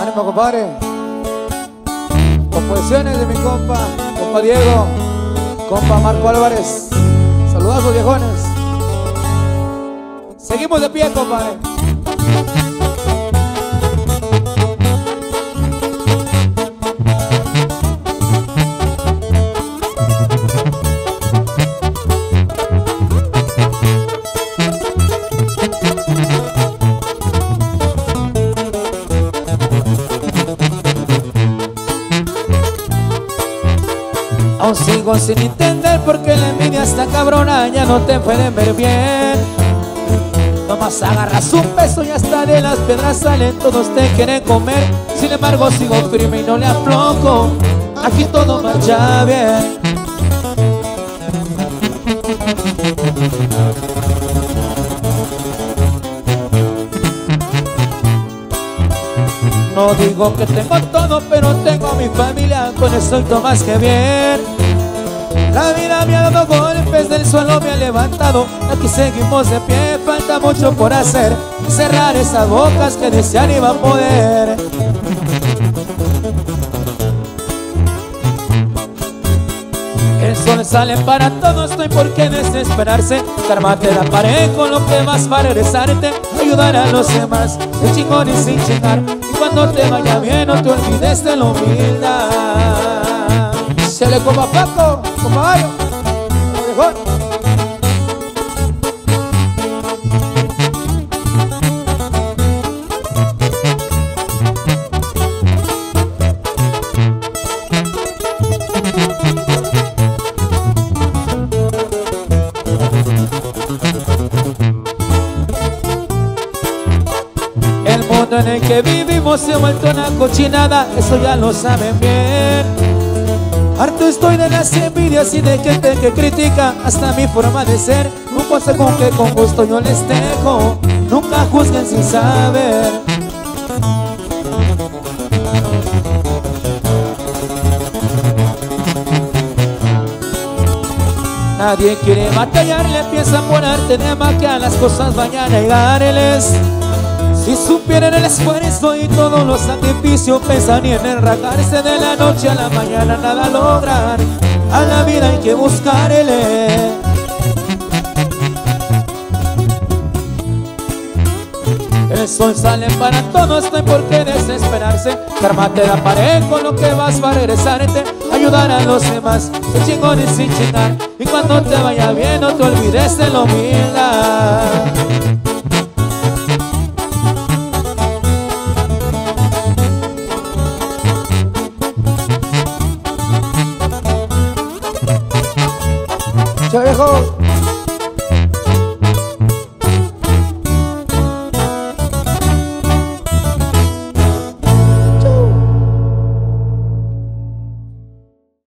Ánimo, compadre. Composiciones de mi compa Diego, compa Marco Álvarez. Saludazos, viejones. Seguimos de pie, compadre. Aún sigo sin entender por qué la envidia está cabrona, ya no te pueden ver bien. Nomás agarras un peso y hasta de las piedras salen, todos te quieren comer. Sin embargo sigo firme y no le aflojo, aquí todo marcha bien. No digo que tengo todo, pero tengo a mi familia, con eso estoy más que bien. La vida me ha dado golpes, del suelo me ha levantado, aquí seguimos de pie, falta mucho por hacer. Cerrar esas bocas que desean y va a poder. El sol sale para todos, no hay por qué desesperarse. Karma te da parejo, lo que vas para regresarte, ayudar a los demás, ser chingón y sin chingar. Y cuando te vaya bien no te olvides de la humildad. Se le coma Paco, como Mayo, mejor. El mundo en el que vivimos se ha vuelto una cochinada, eso ya lo saben bien. Harto estoy de las envidias y de gente que critica hasta mi forma de ser. Un consejo que con gusto yo les dejo: nunca juzguen sin saber. Nadie quiere batallar, le piensan por arte de magia, las cosas vayan a llegarles. Si supieran el esfuerzo y todos los sacrificios, pensarían en rajarse de la noche a la mañana, nada lograr. A la vida hay que buscarle. El sol sale para todos, no hay por qué desesperarse. Karma te da parejo, lo que vas para regresarte, ayudar a los demás, ser chingón y sin chingar. Y cuando te vaya bien no te olvides de la humildad.